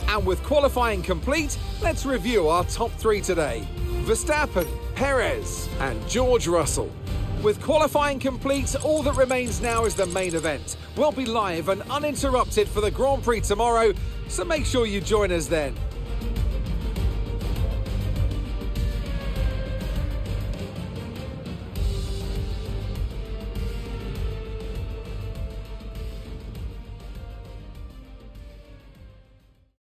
And with qualifying complete, let's review our top 3 today. Verstappen, Perez and George Russell. With qualifying complete, all that remains now is the main event. We'll be live and uninterrupted for the Grand Prix tomorrow, so make sure you join us then.